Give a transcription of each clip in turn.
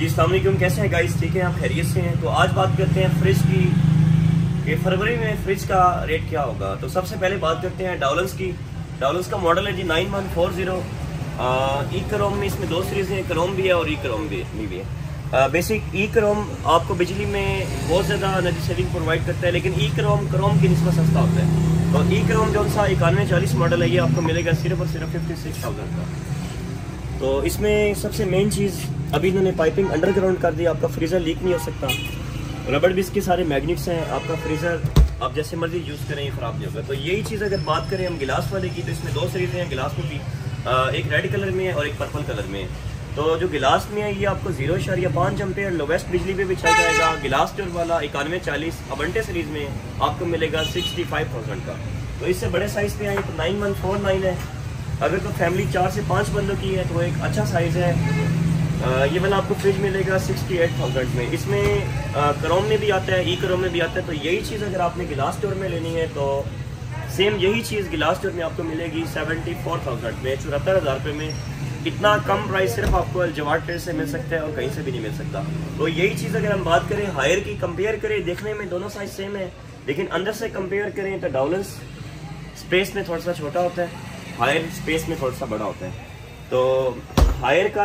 जी अस्सलाम वालेकुम, कैसे हैं गाइस? ठीक है, आप खैरियत से हैं? तो आज बात करते हैं फ्रिज की कि फरवरी में फ्रिज का रेट क्या होगा। तो सबसे पहले बात करते हैं डाउलेंस की। डाउलेंस का मॉडल है जी 9140। ई क्रोम में इसमें दो सीरीज हैं, क्रोम भी है और ई क्रोम भी है। बेसिक ई क्रोम आपको बिजली में बहुत ज़्यादा एनर्जी सेविंग प्रोवाइड करता है, लेकिन ई क्रोम की निस्बत सस्ता होता है। तो ई क्रोम जो सा 9140 मॉडल है, ये आपको मिलेगा सिर्फ और सिर्फ 56,000 का। तो इसमें सबसे मेन चीज़, अभी इन्होंने पाइपिंग अंडरग्राउंड कर दी, आपका फ्रीज़र लीक नहीं हो सकता। रबड़ भी इसके सारे मैग्नेट्स हैं, आपका फ्रीज़र आप जैसे मर्जी यूज़ करें, ये ख़राब नहीं होगा। तो यही चीज़ अगर बात करें हम गिलास वाले की, तो इसमें दो सीरीज़ हैं गिलास में भी, एक रेड कलर में है और एक पर्पल कलर में है। तो जो गिलास में है ये आपको 0.5 एम्पेयर लोवेस्ट बिजली पे भी चल जाएगा। गिलास डोर वाला 9140 अबंटे सीरीज़ में आपको मिलेगा 65,000 का। तो इससे बड़े साइज़ पे आए तो 9149 है। अगर तो फैमिली 4 से 5 बंदों की है तो एक अच्छा साइज़ है। ये वाला आपको फ्रिज मिलेगा 68,000 में। इसमें क्रोम में भी आता है, ई क्रोम में भी आता है। तो यही चीज़ अगर आपने गिलास डोर में लेनी है तो सेम यही चीज़ गिलास डोर में आपको मिलेगी 74,000 में, 74,000 रुपये में। इतना कम प्राइस सिर्फ आपको अल-जवाद ट्रेड से मिल सकता है और कहीं से भी नहीं मिल सकता। तो यही चीज़ अगर हम बात करें हायर की, कंपेयर करें, देखने में दोनों साइज सेम है, लेकिन अंदर से कंपेयर करें तो डाउलेंस स्पेस में थोड़ा सा छोटा होता है, हायर स्पेस में थोड़ा सा बड़ा होता है। तो हायर का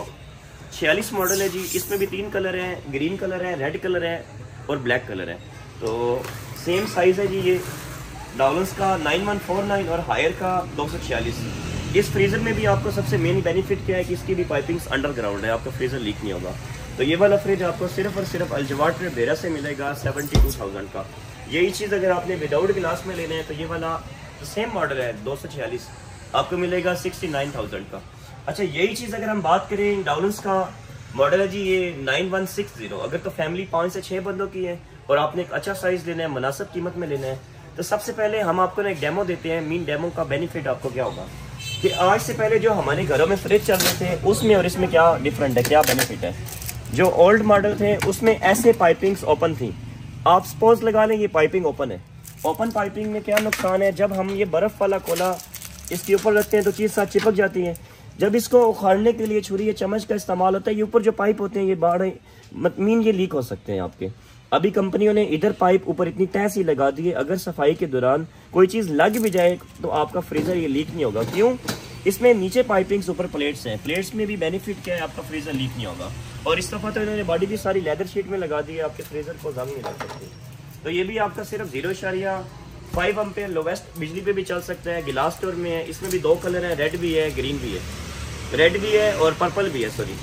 246 मॉडल है जी। इसमें भी 3 कलर हैं, ग्रीन कलर है, रेड कलर है और ब्लैक कलर है। तो सेम साइज़ है जी ये डाउलेंस का 9149 और हायर का 246। इस फ्रीज़र में भी आपको सबसे मेन बेनिफिट क्या है कि इसकी भी पाइपिंग्स अंडरग्राउंड है, आपका फ्रीज़र लीक नहीं होगा। तो ये वाला फ्रिज आपको सिर्फ और सिर्फ अल-जवाद ट्रेड बेरा से मिलेगा 72,000 का। यही चीज़ अगर आपने विदाउट गिलास में लेना है तो ये वाला सेम मॉडल है 246, आपको मिलेगा 69,000 का। अच्छा, यही चीज़ अगर हम बात करें डाउलेंस का मॉडल है जी ये 9160। अगर तो फैमिली 5 से 6 बंदों की है और आपने एक अच्छा साइज़ लेना है, मुनासिब कीमत में लेना है, तो सबसे पहले हम आपको एक डेमो देते हैं। मीन डेमो का बेनिफिट आपको क्या होगा कि आज से पहले जो हमारे घरों में फ्रिज चल रहे थे उसमें और इसमें क्या डिफरेंट है, क्या बेनिफिट है। जो ओल्ड मॉडल थे उसमें ऐसे पाइपिंग्स ओपन थी। आप सपोज लगा लें ये पाइपिंग ओपन है। ओपन पाइपिंग में क्या नुकसान है, जब हम ये बर्फ़ वाला कोला इसके ऊपर रखते हैं तो चीज़ साथ चिपक जाती है। जब इसको उखाड़ने के लिए छुरी या चम्मच का इस्तेमाल होता है, ये ऊपर जो पाइप होते हैं ये बाढ़ मीन ये लीक हो सकते हैं आपके। अभी कंपनियों ने इधर पाइप ऊपर इतनी तय सी लगा दी है, अगर सफाई के दौरान कोई चीज़ लग भी जाए तो आपका फ्रीज़र ये लीक नहीं होगा। क्यों? इसमें नीचे पाइपिंग्स, ऊपर प्लेट्स हैं। प्लेट्स में भी बेनिफिट क्या है, आपका फ्रीज़र लीक नहीं होगा। और इस दफ़ा तो इन्होंने बॉडी भी सारी लेदर शीट में लगा दी है, आपके फ्रीज़र को जंग नहीं लग सकती। तो ये भी आपका सिर्फ 0.5 एम्पेयर लोवेस्ट बिजली पे भी चल सकता है। गिलास स्टोर में है। इसमें भी 2 कलर है, रेड भी है, ग्रीन भी है, रेड भी है और पर्पल भी है। सॉरी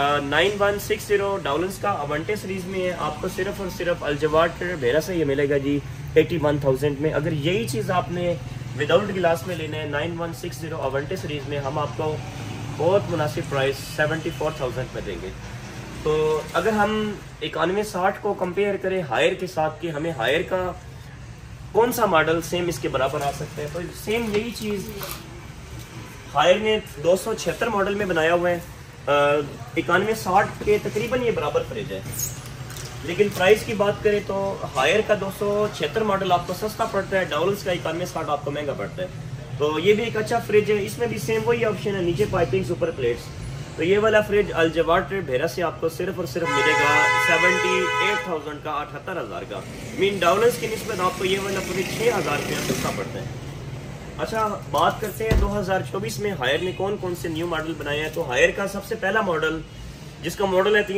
9160 डाउलेंस का अवंटे सीरीज में है। आपको सिर्फ और सिर्फ अल-जवाद बेरा से ये मिलेगा जी 81,000 में। अगर यही चीज़ आपने विदाउट गिलास में लेना है 9160 अवंटे सीरीज में, हम आपको बहुत मुनासिब प्राइस 74,000 में देंगे। तो अगर हम 9160 को कंपेयर करें हायर के साथ कि हमें हायर का कौन सा मॉडल सेम इसके बराबर आ सकता है, तो सेम यही चीज़ हायर ने 276 मॉडल में बनाया हुआ है। 9160 के तकरीबन ये बराबर फ्रिज है। लेकिन प्राइस की बात करें तो हायर का 276 मॉडल आपको सस्ता पड़ता है, डाउलेंस का 9160 आपको महंगा पड़ता है। तो ये भी एक अच्छा फ्रिज है। इसमें भी सेम वही ऑप्शन है, नीचे पाइपिंग्स, ऊपर प्लेट्स। तो ये वाला फ्रिज अल-जवाद ट्रेड भेरा से आपको सिर्फ और सिर्फ मिलेगा 78,000 का, 78,000 का। मीन डाउलेंस की निस्बत आपको ये वाला फ्रिज 6,000 रुपया सस्ता पड़ता है। अच्छा, बात करते हैं 2024 में हायर ने कौन कौन से न्यू मॉडल बनाए हैं। तो हायर का सबसे पहला मॉडल, जिसका मॉडल है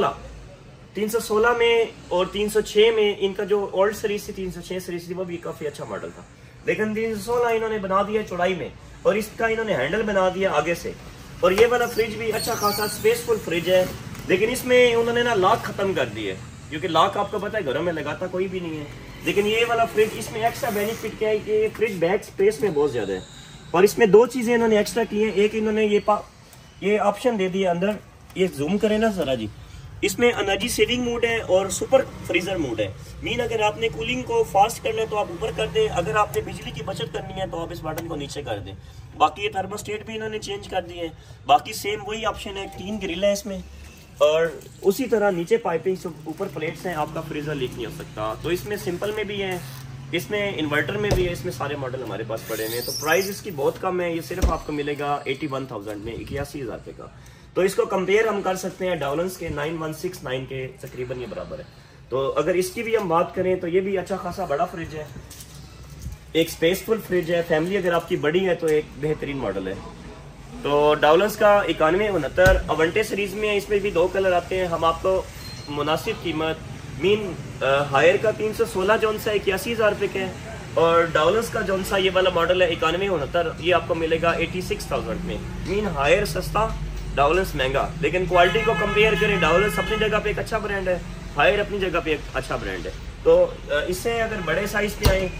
316 में और 306 में, इनका जो ओल्ड सीरीज थी 306 सीरीज थी वो भी काफ़ी अच्छा मॉडल था। लेकिन 316 इन्होंने बना दिया चौड़ाई में और इसका इन्होंने हैंडल बना दिया आगे से। और ये वाला फ्रिज भी अच्छा खासा स्पेसफुल फ्रिज है, लेकिन इसमें उन्होंने ना लॉक खत्म कर दिए, क्योंकि लॉक आपको पता है घरों में लगाता कोई भी नहीं है। लेकिन ये वाला फ्रिज, इसमें एक्स्ट्रा बेनिफिट क्या है कि फ्रिज बैक स्पेस में बहुत ज़्यादा है। और इसमें 2 चीज़ें इन्होंने एक्स्ट्रा की हैं। एक इन्होंने ये ऑप्शन दे दिया अंदर, ये जूम करें ना ज़रा जी, इसमें एनर्जी सेविंग मोड है और सुपर फ्रीजर मोड है। मीन अगर आपने कूलिंग को फास्ट करना है तो आप ऊपर कर दें, अगर आपने बिजली की बचत करनी है तो आप इस बटन को नीचे कर दें। बाकी ये थर्मोस्टेट भी इन्होंने चेंज कर दिए हैं। बाकी सेम वही ऑप्शन है, 3 ग्रिल है इसमें और उसी तरह नीचे पाइपिंग, ऊपर प्लेट्स हैं, आपका फ्रीजर लीक नहीं हो सकता। तो इसमें सिंपल में भी है, इसमें इन्वर्टर में भी है, इसमें सारे मॉडल हमारे पास पड़े हैं। तो प्राइस इसकी बहुत कम है, ये सिर्फ आपको मिलेगा 81,000 में, 81,000 रुपये का। तो इसको कंपेयर हम कर सकते हैं डाउलेंस के 9169 के तकरीबन ये बराबर है। तो अगर इसकी भी हम बात करें तो ये भी अच्छा खासा बड़ा फ्रिज है, एक स्पेसफुल फ्रिज है, फैमिली अगर आपकी बड़ी है तो एक बेहतरीन मॉडल है। तो डाउलेंस का 9169 अवंटे सीरीज में, इसमें भी 2 कलर आते हैं। हम आपको मुनासिब कीमत मीन हायर का 316 जोन सा 81,000 रुपये के है, और डाउलेंस का जोन सा ये वाला मॉडल है 9169 ये आपको मिलेगा 86,000 में। मीन हायर सस्ता, डाउलेंस महंगा। लेकिन क्वालिटी को कंपेयर करें, डाउलेंस अपनी जगह पे एक अच्छा ब्रांड है, हायर अपनी जगह पे एक अच्छा ब्रांड है। तो इससे अगर बड़े साइज पे आए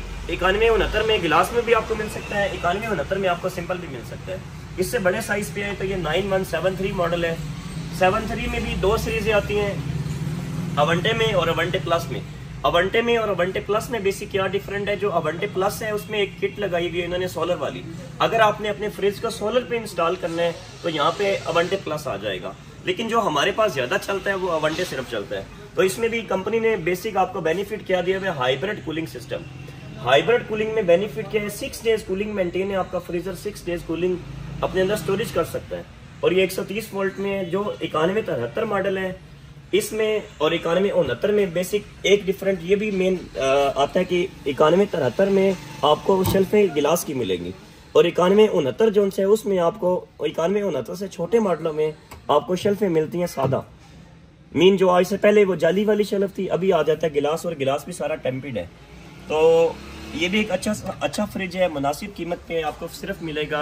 9169 में गिलास में भी आपको मिल सकता है, 9169 में आपको सिंपल भी मिल सकता है। इससे बड़े साइज पे आए तो ये 9173 मॉडल है। 73 में भी 2 सीरीजें आती हैं, अवंटे में और अवंटे प्लस में। अवंटे में और अवंटे प्लस में बेसिक क्या डिफरेंट है, जो अवंटे प्लस है उसमें एक किट लगाई हुई है इन्होंने सोलर वाली। अगर आपने अपने फ्रिज को सोलर पे इंस्टॉल करना है तो यहाँ पे अवंटे प्लस आ जाएगा, लेकिन जो हमारे पास ज्यादा चलता है वो अवंटे सिर्फ चलता है। तो इसमें भी कंपनी ने बेसिक आपको बेनिफिट क्या दिया हुआ है, hybrid cooling system. Hybrid cooling में बेनिफिट क्या है, 6 डेज कूलिंग मेंटेन है, आपका फ्रीजर 6 डेज कूलिंग अपने अंदर स्टोरेज कर सकता है। और ये 130 वोल्ट में है। जो 9173 मॉडल है इसमें और 9169 में बेसिक एक डिफरेंट ये भी मेन आता है कि 9173 में आपको शेल्फें गिलास की मिलेंगी, और 9169 जो है उसमें आपको 9169 से छोटे मॉडलों में आपको शेल्फें मिलती हैं सादा। मीन जो आज से पहले वो जाली वाली शेल्फ थी, अभी आ जाता है गिलास, और गिलास भी सारा टेम्पिड है। तो ये भी एक अच्छा फ्रिज है, मुनासिब कीमत पे आपको सिर्फ मिलेगा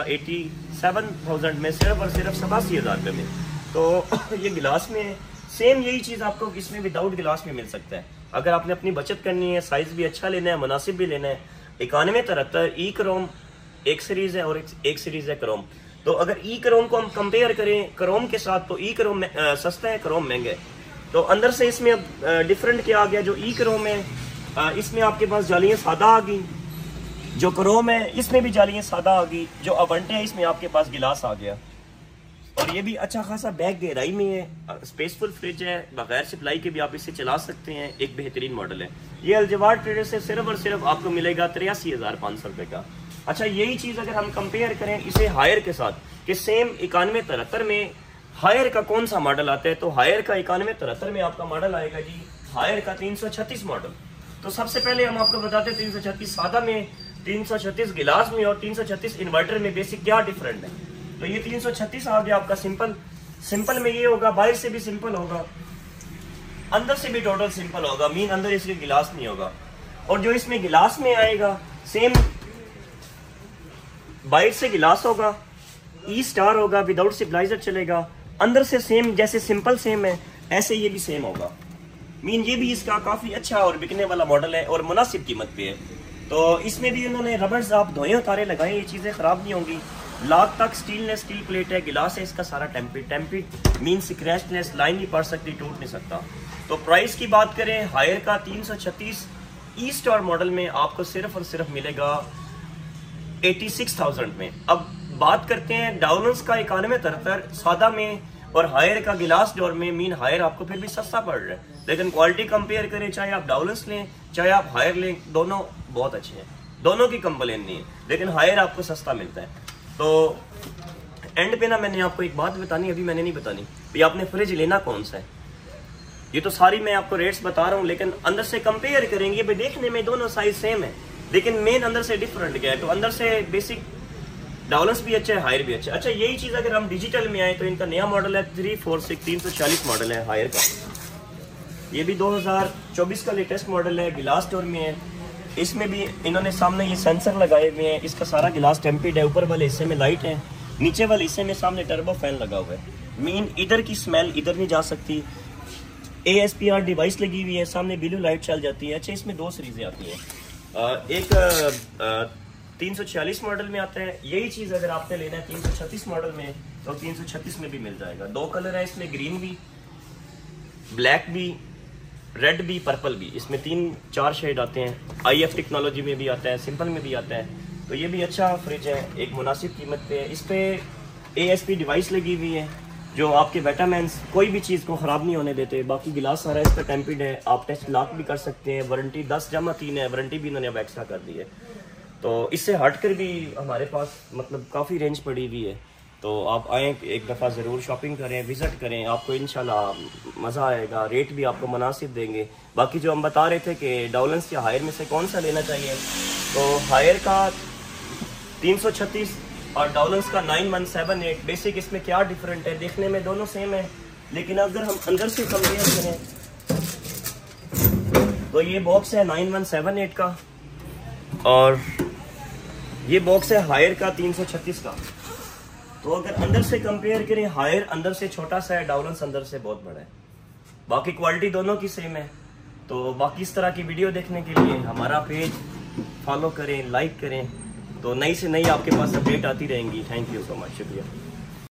87,000 में, सिर्फ और सिर्फ 87,000 रुपये में। तो ये गिलास में सेम यही चीज़ आपको इसमें विदाउट गिलास में मिल सकता है। अगर आपने अपनी बचत करनी है, साइज भी अच्छा लेना है, मुनासिब भी लेना है। 9173 ई क्रोम एक सीरीज है और एक सीरीज है क्रोम। तो अगर ई क्रोम को हम कंपेयर करें क्रोम के साथ तो ई क्रोम सस्ता है, क्रोम महंगा है। तो अंदर से इसमें अब डिफरेंट क्या आ गया, जो ई क्रोम है इसमें आपके पास जालियाँ सादा आ गई, जो क्रोम है इसमें भी जालियाँ सादा आ गई, जो अवंटे है इसमें आपके पास गिलास आ गया। और ये भी अच्छा खासा बैग गहराई में है, स्पेसफुल फ्रिज है, बगैर सप्लाई के भी आप इसे चला सकते हैं, एक बेहतरीन मॉडल है। ये अलजवार ट्रेडर से सिर्फ और सिर्फ आपको मिलेगा 83,500 रुपये का। अच्छा, यही चीज़ अगर हम कंपेयर करें इसे हायर के साथ कि सेम 9173 में हायर का कौन सा मॉडल आता है, तो हायर का 9173 में आपका मॉडल आएगा जी हायर का 336 मॉडल। तो सबसे पहले हम आपको बताते हैं 336 सादा में, 336 गिलास में और 336 इन्वर्टर में बेसिक क्या डिफरेंट है। तो ये 336 आ गया आपका सिंपल में ये होगा, बाहर से भी सिंपल होगा, अंदर से भी टोटल सिंपल होगा, मीन अंदर इसके गिलास नहीं होगा। और जो इसमें गिलास में आएगा सेम बाहर से गिलास होगा, ई स्टार होगा, विदाउट स्टेबलाइजर चलेगा, अंदर से सेम जैसे सिंपल सेम है ऐसे ये भी सेम होगा। मीन ये भी इसका काफी अच्छा और बिकने वाला मॉडल है और मुनासिब कीमत पे है। तो इसमें भी उन्होंने रबर्स आप धोए उतारे लगाए, ये चीजें खराब नहीं होंगी। लाख तक स्टील प्लेट है, गिलास है इसका सारा टेम्पिड मीन स्क्रैचलेस, लाइन नहीं पड़ सकती, टूट नहीं सकता। तो प्राइस की बात करें हायर का 336 ई स्टार मॉडल में आपको सिर्फ और सिर्फ मिलेगा 86,000 में। अब बात करते हैं डाउलेंस का 9173 सादा में और हायर का गिलास डोर में, मीन हायर आपको फिर भी सस्ता पड़ रहा है, लेकिन क्वालिटी कंपेयर करें चाहे आप डाउलेंस लें चाहे आप हायर लें, दोनों बहुत अच्छे हैं, दोनों की कंप्लेन नहीं है, लेकिन हायर आपको सस्ता मिलता है। तो एंड पे ना मैंने आपको एक बात बतानी, अभी मैंने नहीं बतानी, भाई आपने फ्रिज लेना कौन सा है। ये तो सारी मैं आपको रेट्स बता रहा हूँ, लेकिन अंदर से कंपेयर करेंगे, भाई देखने में दोनों साइज सेम है, लेकिन मेन अंदर से डिफरेंट क्या है। तो अंदर से बेसिक डाउलेंस भी अच्छा है, हायर भी अच्छा है। अच्छा, यही चीज़ अगर हम डिजिटल में आए तो इनका नया मॉडल है 346 मॉडल है हायर का, ये भी 2024 का लेटेस्ट मॉडल है, गिलास डोर में है। इसमें भी इन्होंने सामने ये सेंसर लगाए हुए हैं, इसका सारा गिलास टेम्पिड है, ऊपर वाले हिस्से में लाइट है, नीचे वाले हिस्से में सामने टर्बो फैन लगा हुआ है, मीन इधर की स्मेल इधर नहीं जा सकती। ASPR डिवाइस लगी हुई है, सामने ब्लू लाइट चल जाती है। अच्छा, इसमें 2 सीरीजें आती हैं, एक 346 मॉडल में आता है, यही चीज़ अगर आपने लेना है 336 मॉडल में तो 336 में भी मिल जाएगा। 2 कलर है इसमें, ग्रीन भी, ब्लैक भी, रेड भी, पर्पल भी, इसमें 3-4 शेड आते हैं। IF टेक्नोलॉजी में भी आता है, सिंपल में भी आता है। तो ये भी अच्छा फ्रिज है, एक मुनासिब कीमत पे है। इस पर ASP डिवाइस लगी हुई है जो आपके विटामिन्स कोई भी चीज़ को ख़राब नहीं होने देते। बाकी गिलास सारा इस पर टेम्पिड है, आप टेस्ट लॉक भी कर सकते हैं, वारंटी 10-3 है, वारंटी भी इन्होंने अब एक्स्ट्रा कर दी है। तो इससे हट कर भी हमारे पास मतलब काफ़ी रेंज पड़ी हुई है। तो आप आएँ, एक दफ़ा ज़रूर शॉपिंग करें, विज़िट करें, आपको इंशाल्लाह मज़ा आएगा, रेट भी आपको मुनासिब देंगे। बाकी जो हम बता रहे थे कि डॉलन्स या हायर में से कौन सा लेना चाहिए, तो हायर का 336 और डॉलन्स का 9178। बेसिक इसमें क्या डिफरेंट है, देखने में दोनों सेम है, लेकिन अगर हम अंदर से कंपेयर करें तो ये बॉक्स है 9178 का और ये बॉक्स है हायर का 336 का। तो अगर अंदर से कंपेयर करें, हायर अंदर से छोटा सा है, डाउलेंस अंदर से बहुत बड़ा है। बाकी क्वालिटी दोनों की सेम है। तो बाकी इस तरह की वीडियो देखने के लिए हमारा पेज फॉलो करें, लाइक करें, तो नई से नई आपके पास अपडेट आती रहेंगी। थैंक यू सो मच, शुक्रिया।